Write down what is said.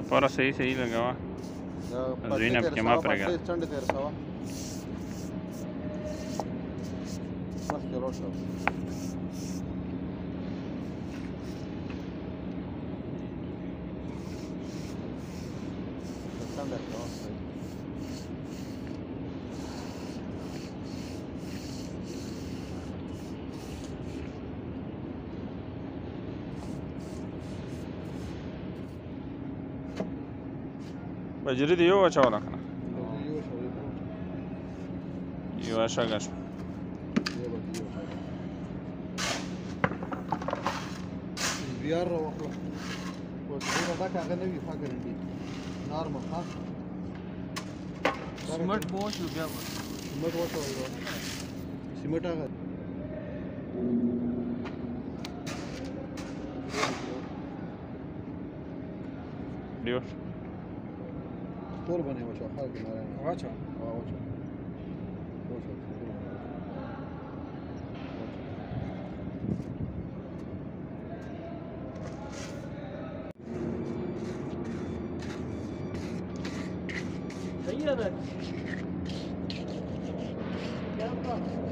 पूरा सही सही लगा हुआ ज़ीना पे क्या पड़ेगा चंड तेर सवा बस चलो सब चंड है بجري دي يو أشوا لك أنا يو أشوا بيار وخلاص وتقول ذاك أغنى فاكر دي نارمال ها سمت بوش بيار سمت وش ولا سمت أغنى ديوش طول بني وش خالد نارين واچا وش सही है